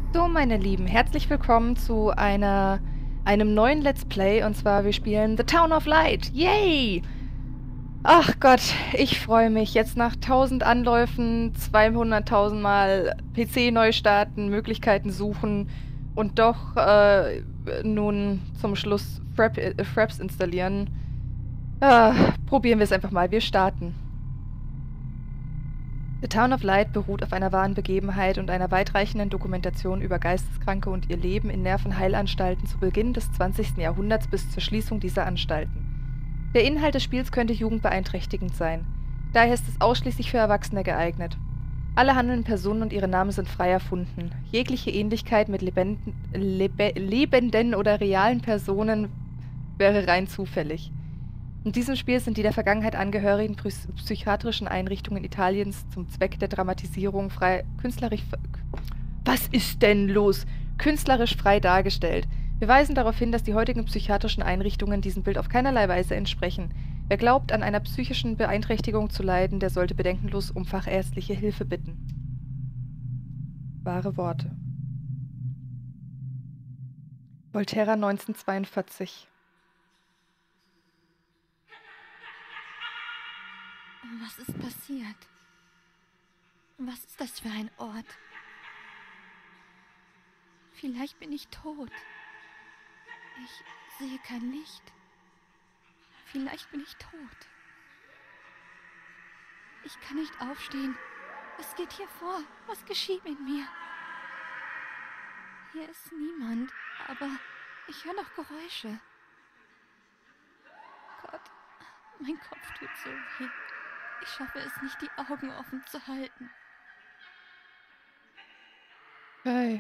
So, meine Lieben, herzlich willkommen zu einem neuen Let's Play. Und zwar, wir spielen The Town of Light. Yay! Ach Gott, ich freue mich. Jetzt nach 1000 Anläufen, 200.000 Mal PC neu starten, Möglichkeiten suchen und doch nun zum Schluss Fraps installieren. Probieren wir es einfach mal. Wir starten. The Town of Light beruht auf einer wahren Begebenheit und einer weitreichenden Dokumentation über Geisteskranke und ihr Leben in Nervenheilanstalten zu Beginn des 20. Jahrhunderts bis zur Schließung dieser Anstalten. Der Inhalt des Spiels könnte jugendbeeinträchtigend sein. Daher ist es ausschließlich für Erwachsene geeignet. Alle handelnden Personen und ihre Namen sind frei erfunden. Jegliche Ähnlichkeit mit lebenden oder realen Personen wäre rein zufällig. In diesem Spiel sind die der Vergangenheit angehörigen psychiatrischen Einrichtungen Italiens zum Zweck der Dramatisierung künstlerisch frei dargestellt. Wir weisen darauf hin, dass die heutigen psychiatrischen Einrichtungen diesem Bild auf keinerlei Weise entsprechen. Wer glaubt, an einer psychischen Beeinträchtigung zu leiden, der sollte bedenkenlos um fachärztliche Hilfe bitten. Wahre Worte. Volterra 1942. Was ist passiert? Was ist das für ein Ort? Vielleicht bin ich tot. Ich sehe kein Licht. Vielleicht bin ich tot. Ich kann nicht aufstehen. Was geht hier vor? Was geschieht mit mir? Hier ist niemand, aber ich höre noch Geräusche. Gott, mein Kopf tut so weh. Ich schaffe es nicht, die Augen offen zu halten. Hey.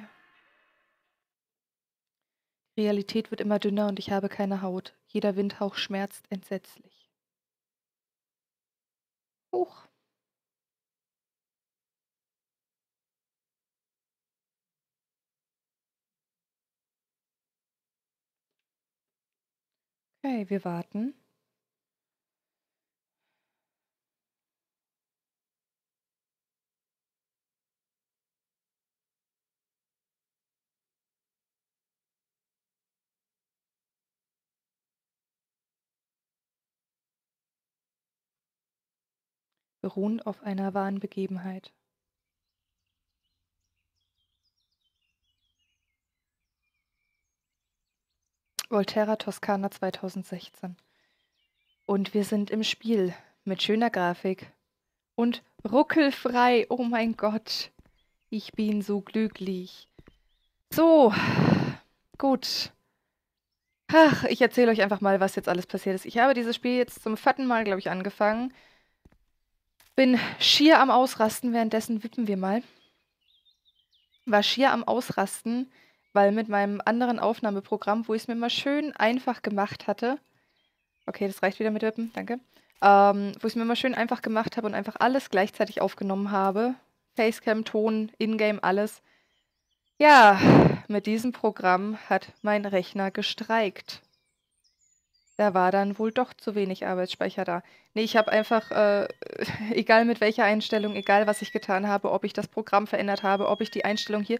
Die Realität wird immer dünner und ich habe keine Haut. Jeder Windhauch schmerzt entsetzlich. Huch. Okay, wir warten. Beruhen auf einer wahren Begebenheit. Volterra Toskana 2016. Und wir sind im Spiel mit schöner Grafik und ruckelfrei. Oh mein Gott, ich bin so glücklich. So, gut. Ach, ich erzähle euch einfach mal, was jetzt alles passiert ist. Ich habe dieses Spiel jetzt zum vierten Mal, glaube ich, angefangen. Bin schier am Ausrasten, währenddessen wippen wir mal. War schier am Ausrasten, weil mit meinem anderen Aufnahmeprogramm, wo ich es mir mal schön einfach gemacht hatte. Okay, das reicht wieder mit Wippen, danke. Wo ich es mir mal schön einfach gemacht habe und einfach alles gleichzeitig aufgenommen habe. Facecam, Ton, Ingame, alles. Ja, mit diesem Programm hat mein Rechner gestreikt. Da war dann wohl doch zu wenig Arbeitsspeicher da. Nee, ich habe einfach, egal mit welcher Einstellung, egal was ich getan habe, ob ich das Programm verändert habe, ob ich die Einstellung hier,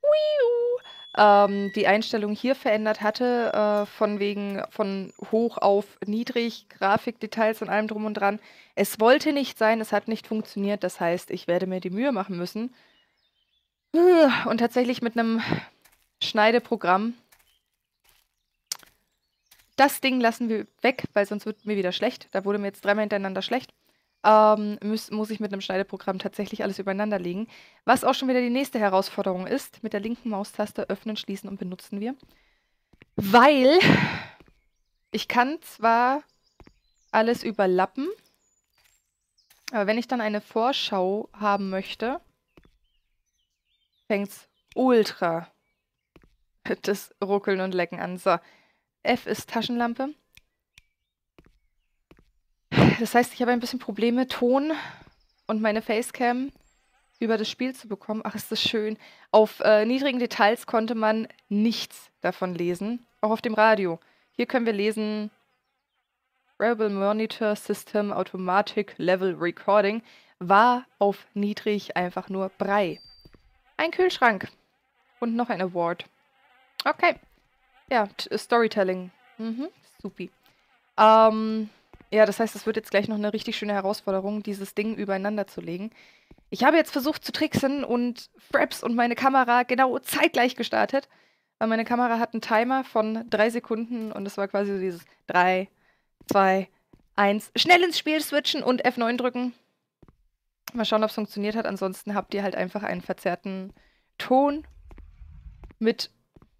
die Einstellung hier verändert hatte, von wegen von hoch auf niedrig, Grafikdetails und allem drum und dran. Es wollte nicht sein, es hat nicht funktioniert. Das heißt, ich werde mir die Mühe machen müssen. Und tatsächlich mit einem Schneideprogramm. Das Ding lassen wir weg, weil sonst wird mir wieder schlecht. Da wurde mir jetzt dreimal hintereinander schlecht. Muss ich mit einem Schneideprogramm tatsächlich alles übereinander legen. Was auch schon wieder die nächste Herausforderung ist. Mit der linken Maustaste öffnen, schließen und benutzen wir. Weil ich kann zwar alles überlappen, aber wenn ich dann eine Vorschau haben möchte, fängt es ultra das Ruckeln und Lecken an. So, F ist Taschenlampe. Das heißt, ich habe ein bisschen Probleme, Ton und meine Facecam über das Spiel zu bekommen. Ach, ist das schön. Auf niedrigen Details konnte man nichts davon lesen. Auch auf dem Radio. Hier können wir lesen Rebel Monitor System Automatic Level Recording war auf niedrig einfach nur Brei. Ein Kühlschrank. Und noch ein Award. Okay. Ja, Storytelling. Supi. Ja, das heißt, es wird jetzt gleich noch eine richtig schöne Herausforderung, dieses Ding übereinander zu legen. Ich habe jetzt versucht zu tricksen und Fraps und meine Kamera genau zeitgleich gestartet. Weil meine Kamera hat einen Timer von 3 Sekunden und es war quasi so dieses 3, 2, 1. Schnell ins Spiel switchen und F9 drücken. Mal schauen, ob es funktioniert hat. Ansonsten habt ihr halt einfach einen verzerrten Ton mit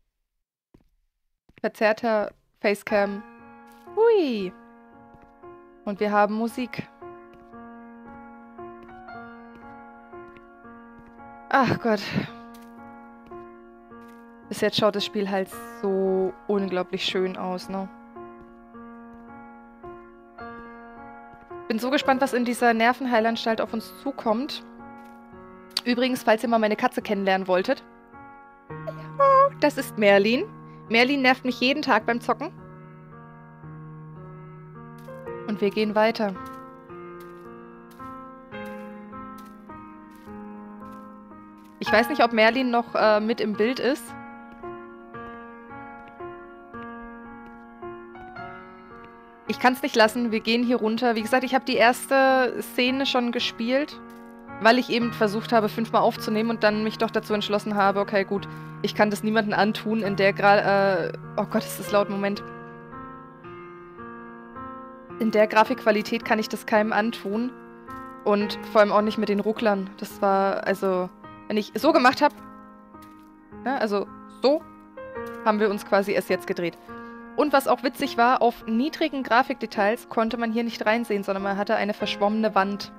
verzerrter Facecam. Hui. Und wir haben Musik. Ach Gott. Bis jetzt schaut das Spiel halt so unglaublich schön aus, ne? Bin so gespannt, was in dieser Nervenheilanstalt auf uns zukommt. Übrigens, falls ihr mal meine Katze kennenlernen wolltet. Hallo, das ist Merlin. Merlin nervt mich jeden Tag beim Zocken. Und wir gehen weiter. Ich weiß nicht, ob Merlin noch mit im Bild ist. Ich kann es nicht lassen, wir gehen hier runter. Wie gesagt, ich habe die erste Szene schon gespielt, weil ich eben versucht habe, 5-mal aufzunehmen und dann mich doch dazu entschlossen habe, okay, gut, ich kann das niemandem antun, in der gerade, oh Gott, ist das laut, Moment. In der Grafikqualität kann ich das keinem antun und vor allem auch nicht mit den Rucklern. Das war, also, wenn ich so gemacht habe, ja, also so, haben wir uns quasi erst jetzt gedreht. Und was auch witzig war, auf niedrigen Grafikdetails konnte man hier nicht reinsehen, sondern man hatte eine verschwommene Wand.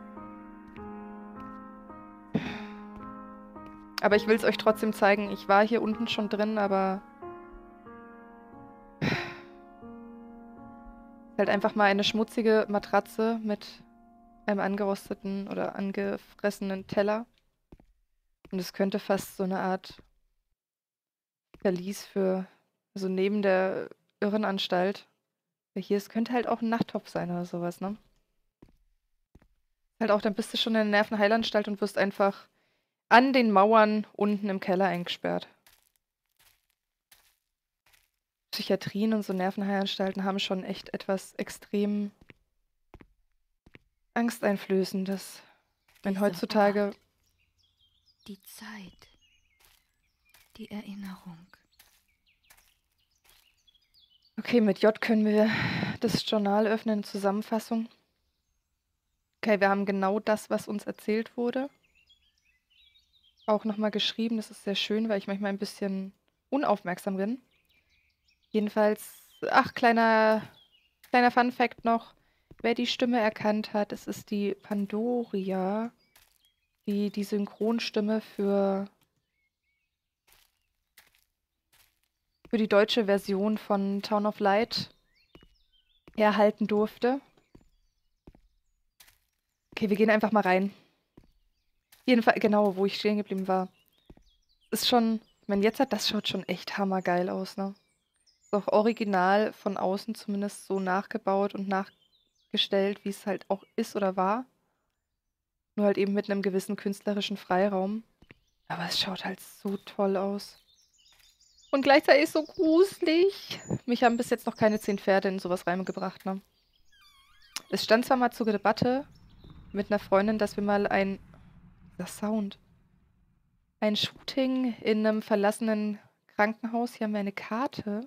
Aber ich will es euch trotzdem zeigen. Ich war hier unten schon drin, aber halt einfach mal eine schmutzige Matratze mit einem angerosteten oder angefressenen Teller. Und es könnte fast so eine Art Verlies für, also neben der Irrenanstalt. Hier, es könnte halt auch ein Nachttopf sein oder sowas, ne? Halt auch, dann bist du schon in der Nervenheilanstalt und wirst einfach an den Mauern unten im Keller eingesperrt. Psychiatrien und so Nervenheilanstalten haben schon echt etwas extrem Angsteinflößendes. Wenn Dieser heutzutage... Ort, die Zeit, die Erinnerung. Okay, mit J können wir das Journal öffnen, Zusammenfassung. Okay, wir haben genau das, was uns erzählt wurde. Auch nochmal geschrieben, das ist sehr schön, weil ich manchmal ein bisschen unaufmerksam bin. Jedenfalls, ach, kleiner Fun-Fact noch. Wer die Stimme erkannt hat, es ist die Pandoria, die Synchronstimme für die deutsche Version von Town of Light herhalten durfte. Okay, wir gehen einfach mal rein. Jedenfalls, genau, wo ich stehen geblieben war. Ist schon, ich meine, jetzt hat das schaut schon echt hammergeil aus, ne? Ist auch original von außen zumindest so nachgebaut und nachgestellt, wie es halt auch ist oder war. Nur halt eben mit einem gewissen künstlerischen Freiraum. Aber es schaut halt so toll aus. Und gleichzeitig so gruselig. Mich haben bis jetzt noch keine 10 Pferde in sowas reingebracht, ne? Es stand zwar mal zur Debatte mit einer Freundin, dass wir mal das Sound. Ein Shooting in einem verlassenen Krankenhaus. Hier haben wir eine Karte.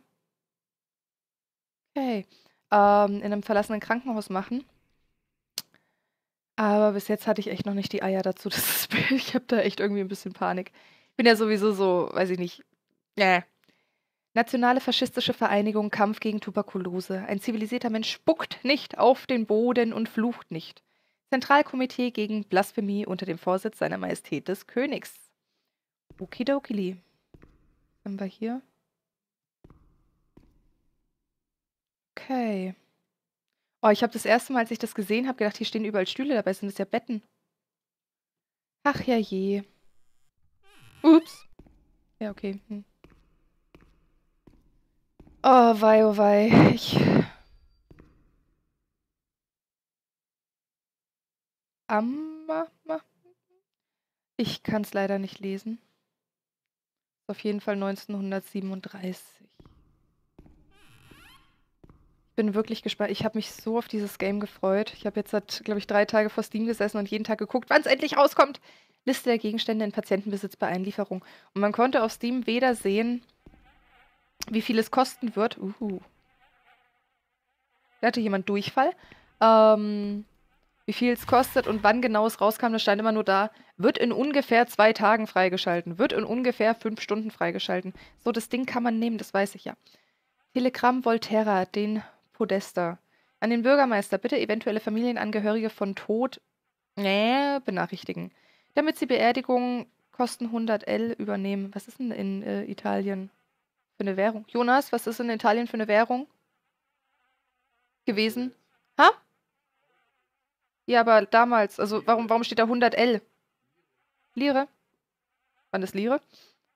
Okay. In einem verlassenen Krankenhaus machen. Aber bis jetzt hatte ich echt noch nicht die Eier dazu. Ich habe da echt irgendwie ein bisschen Panik. Ich bin ja sowieso so, weiß ich nicht. Nationale Faschistische Vereinigung Kampf gegen Tuberkulose. Ein zivilisierter Mensch spuckt nicht auf den Boden und flucht nicht. Zentralkomitee gegen Blasphemie unter dem Vorsitz seiner Majestät des Königs. Okidokili. Was haben wir hier? Okay. Oh, ich habe das erste Mal, als ich das gesehen habe, gedacht, hier stehen überall Stühle, dabei sind es ja Betten. Ach ja je. Ups. Ja, okay. Oh wei, oh wei. Ich kann es leider nicht lesen. Auf jeden Fall 1937. Ich bin wirklich gespannt. Ich habe mich so auf dieses Game gefreut. Ich habe jetzt seit, glaube ich, 3 Tage vor Steam gesessen und jeden Tag geguckt, wann es endlich rauskommt. Liste der Gegenstände in Patientenbesitz bei Einlieferung. Und man konnte auf Steam weder sehen, wie viel es kosten wird. Da hatte jemand Durchfall. Wie viel es kostet und wann genau es rauskam, das stand immer nur da. Wird in ungefähr 2 Tagen freigeschalten. Wird in ungefähr 5 Stunden freigeschalten. So, das Ding kann man nehmen, das weiß ich ja. Telegramm Volterra, den Podesta. An den Bürgermeister, bitte eventuelle Familienangehörige von Tod benachrichtigen. Damit sie Beerdigungen Kosten 100 L übernehmen. Was ist denn in Italien für eine Währung? Jonas, was ist in Italien für eine Währung gewesen? Ha? Ja, aber damals, also warum steht da 100 L? Lire? Wann ist Lire?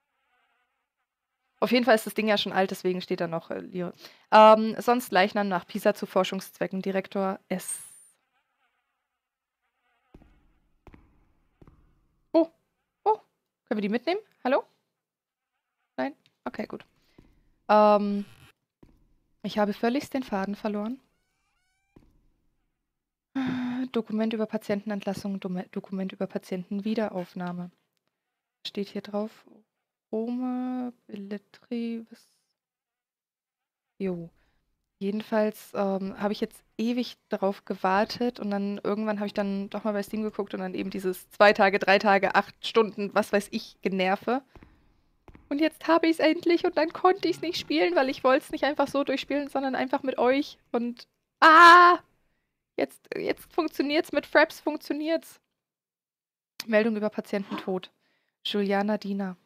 Auf jeden Fall ist das Ding ja schon alt, deswegen steht da noch Lire. Sonst Leichnam nach Pisa zu Forschungszwecken. Direktor S. Oh, oh. Können wir die mitnehmen? Hallo? Nein? Okay, gut. Ich habe völlig den Faden verloren. Dokument über Patientenentlassung, Dokument über Patientenwiederaufnahme. Steht hier drauf. Rome, Belletri, Jo. Jedenfalls habe ich jetzt ewig darauf gewartet und dann irgendwann habe ich dann doch mal bei Steam geguckt und dann eben dieses 2 Tage, 3 Tage, 8 Stunden, was weiß ich, Generve. Und jetzt habe ich es endlich und dann konnte ich es nicht spielen, weil ich wollte es nicht einfach so durchspielen, sondern einfach mit euch. Und jetzt funktioniert's, mit Fraps funktioniert's. Meldung über Patiententod. Juliana Diener.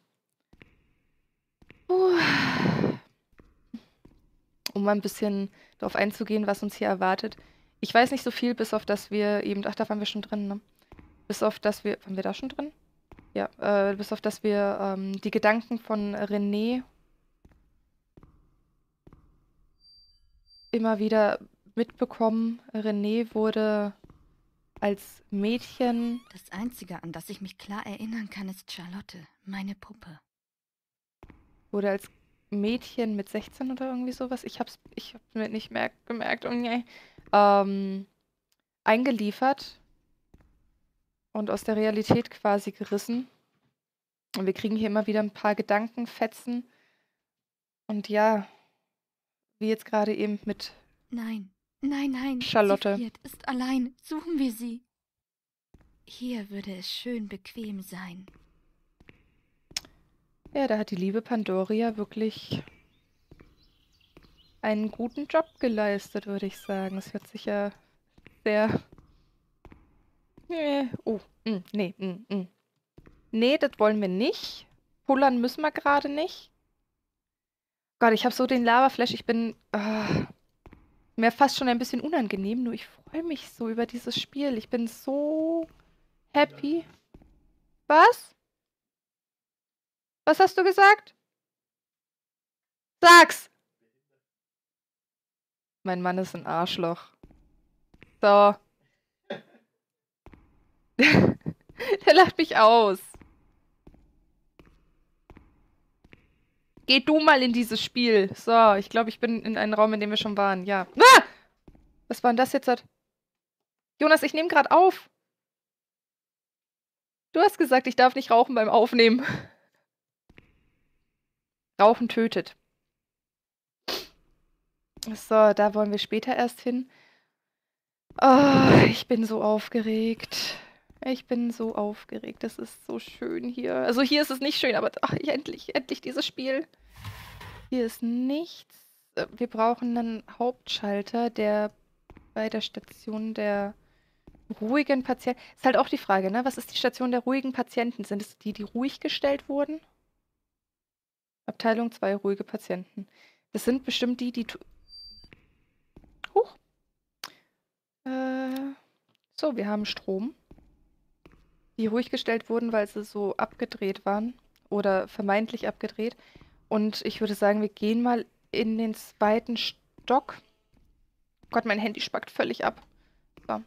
Um mal ein bisschen darauf einzugehen, was uns hier erwartet. Ich weiß nicht so viel, bis auf dass wir eben, ach, da waren wir schon drin, ne? Bis auf dass wir, waren wir da schon drin? Ja, bis auf dass wir die Gedanken von René immer wieder mitbekommen. René wurde als Mädchen, Das Einzige, an das ich mich klar erinnern kann, ist Charlotte, meine Puppe. wurde als Mädchen mit 16 oder irgendwie sowas, ich hab's mir nicht mehr gemerkt, oh nee, eingeliefert und aus der Realität quasi gerissen. Und wir kriegen hier immer wieder ein paar Gedankenfetzen. Und ja, wie jetzt gerade eben mit Nein, nein, nein, Charlotte. sie friert, ist allein. Suchen wir sie. Hier würde es schön bequem sein. Ja, da hat die liebe Pandoria wirklich einen guten Job geleistet, würde ich sagen. Es hört sich ja sehr... Nee. Nee, das wollen wir nicht. Pullern müssen wir gerade nicht. Gott, ich habe so den Lavaflash. Ich bin... mir fast schon ein bisschen unangenehm, nur ich freue mich so über dieses Spiel. Ich bin so happy. Was? Was hast du gesagt? Sag's! Mein Mann ist ein Arschloch. So. Der lacht mich aus. Geh du mal in dieses Spiel. So, ich glaube, ich bin in einem Raum, in dem wir schon waren. Ja. Ah! Was war denn das jetzt? Jonas, ich nehme gerade auf. Du hast gesagt, ich darf nicht rauchen beim Aufnehmen. Rauchen tötet. So, da wollen wir später erst hin. Oh, ich bin so aufgeregt. Ich bin so aufgeregt. Das ist so schön hier. Also hier ist es nicht schön, aber ach, endlich dieses Spiel. Hier ist nichts. Wir brauchen einen Hauptschalter, der bei der Station der ruhigen Patienten... Ist halt auch die Frage, ne? Was ist die Station der ruhigen Patienten? Sind es die, die ruhig gestellt wurden? Abteilung 2, ruhige Patienten. Das sind bestimmt die, die... Huch. So, wir haben Strom. Die ruhig gestellt wurden, weil sie so abgedreht waren. Oder vermeintlich abgedreht. Und ich würde sagen, wir gehen mal in den 2. Stock. Gott, mein Handy spackt völlig ab. So.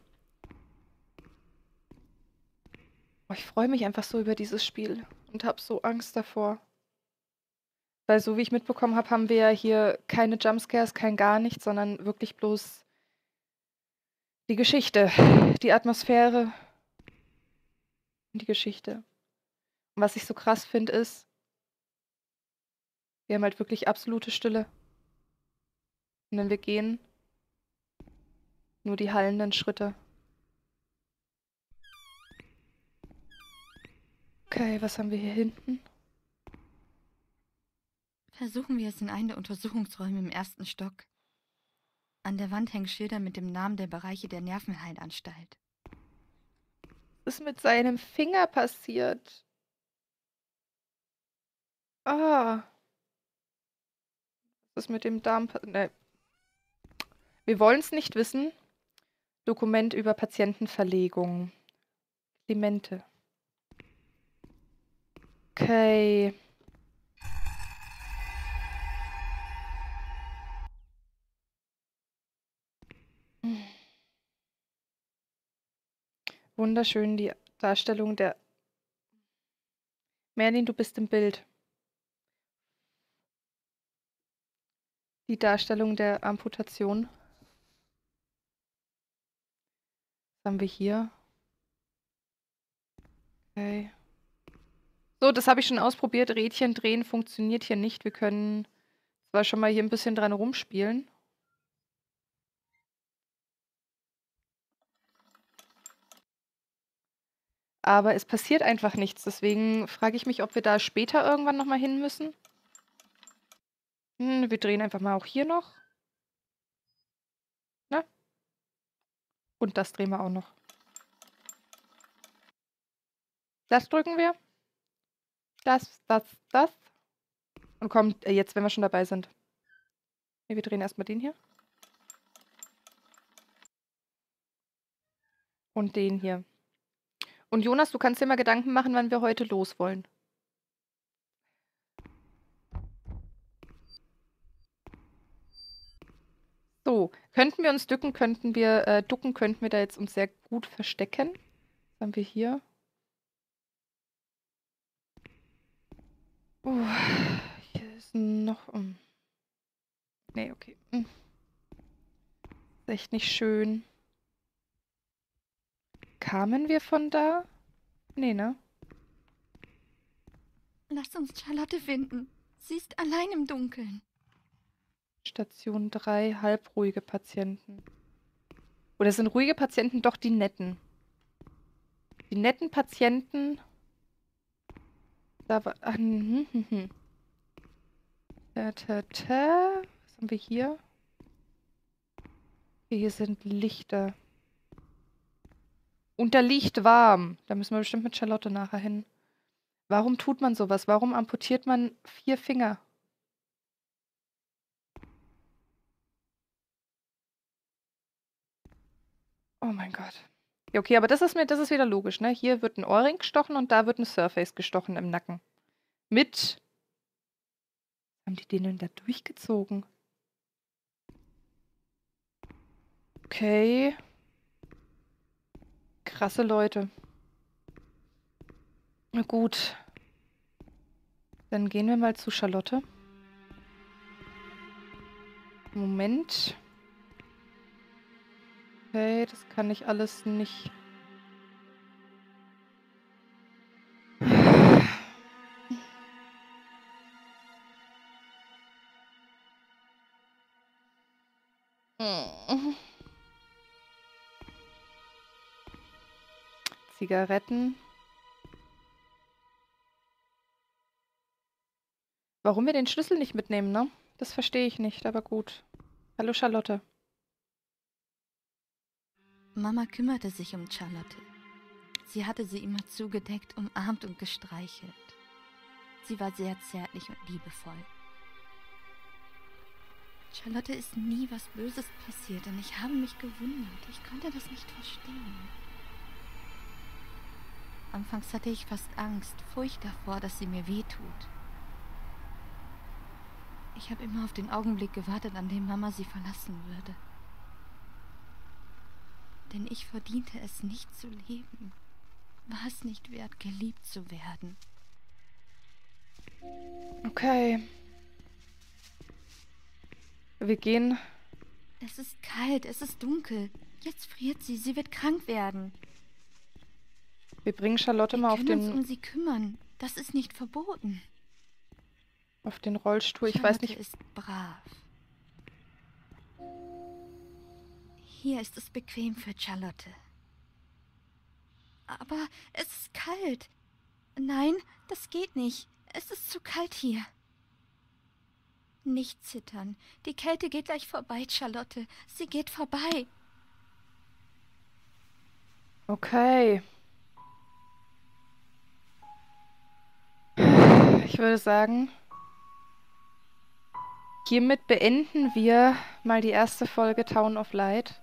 Oh, ich freue mich einfach so über dieses Spiel. Und habe so Angst davor. Weil so wie ich mitbekommen habe, haben wir ja hier keine Jumpscares, kein gar nichts, sondern wirklich bloß die Geschichte, die Atmosphäre und die Geschichte. Und was ich so krass finde, ist, wir haben halt wirklich absolute Stille. Und wenn wir gehen, nur die hallenden Schritte. Okay, was haben wir hier hinten? Versuchen wir es in einem der Untersuchungsräume im 1. Stock. An der Wand hängen Schilder mit dem Namen der Bereiche der Nervenheilanstalt. Was ist mit seinem Finger passiert? Ah. Was ist mit dem Darm? Ne. Wir wollen es nicht wissen. Dokument über Patientenverlegung. Clemente. Okay. Wunderschön die Darstellung der... Merlin, du bist im Bild. Die Darstellung der Amputation. Was haben wir hier? Okay. So, das habe ich schon ausprobiert. Rädchen drehen funktioniert hier nicht. Wir können zwar schon mal hier ein bisschen dran rumspielen. Aber es passiert einfach nichts. Deswegen frage ich mich, ob wir da später irgendwann nochmal hin müssen. Wir drehen einfach mal auch hier noch. Ne? Und das drehen wir auch noch. Das drücken wir. Das. Und kommt jetzt, wenn wir schon dabei sind. Ne, wir drehen erstmal den hier. Und den hier. Und Jonas, du kannst dir mal Gedanken machen, wann wir heute los wollen. So, könnten wir uns ducken, könnten wir da jetzt uns sehr gut verstecken. Was haben wir hier? Hier ist noch... Nee, okay. Ist echt nicht schön. Kamen wir von da? Nee, ne? Lass uns Charlotte finden. Sie ist allein im Dunkeln. Station 3, halbruhige Patienten. Oder sind ruhige Patienten doch die netten? Die netten Patienten... Da war... Ach, Was haben wir hier? Okay, hier sind Lichter. Und da liegt warm. Da müssen wir bestimmt mit Charlotte nachher hin. Warum tut man sowas? Warum amputiert man 4 Finger? Oh mein Gott. Ja, okay, aber das ist wieder logisch, ne? Hier wird ein Ohrring gestochen und da wird ein Surface gestochen im Nacken. Mit... Haben die den denn da durchgezogen? Okay. Krasse Leute. Na gut. Dann gehen wir mal zu Charlotte. Moment. Okay, das kann ich alles nicht. Zigaretten. Warum wir den Schlüssel nicht mitnehmen, ne? Das verstehe ich nicht, aber gut. Hallo Charlotte. Mama kümmerte sich um Charlotte. Sie hatte sie immer zugedeckt, umarmt und gestreichelt. Sie war sehr zärtlich und liebevoll. Charlotte ist nie was Böses passiert und ich habe mich gewundert. Ich konnte das nicht verstehen. Anfangs hatte ich fast Angst, Furcht davor, dass sie mir wehtut. Ich habe immer auf den Augenblick gewartet, an dem Mama sie verlassen würde. Denn ich verdiente es nicht zu leben. War es nicht wert, geliebt zu werden. Okay. wir gehen. Es ist kalt, es ist dunkel. Jetzt friert sie, sie wird krank werden. Wir bringen Charlotte mal Wir können uns um sie kümmern. Das ist nicht verboten. auf den Rollstuhl. Ich Charlotte weiß nicht. ist brav. Hier ist es bequem für Charlotte. Aber es ist kalt. Nein, das geht nicht. Es ist zu kalt hier. Nicht zittern. Die Kälte geht gleich vorbei, Charlotte. Sie geht vorbei. Okay. Ich würde sagen, hiermit beenden wir mal die erste Folge Town of Light.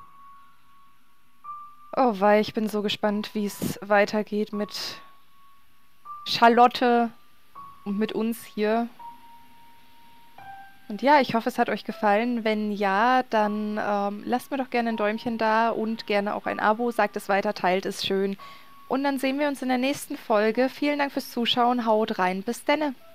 Oh wei, ich bin so gespannt, wie es weitergeht mit Charlotte und mit uns hier. Und ja, ich hoffe, es hat euch gefallen. Wenn ja, dann lasst mir doch gerne ein Däumchen da und gerne auch ein Abo. Sagt es weiter, teilt es schön. Und dann sehen wir uns in der nächsten Folge. Vielen Dank fürs Zuschauen. Haut rein. Bis denne.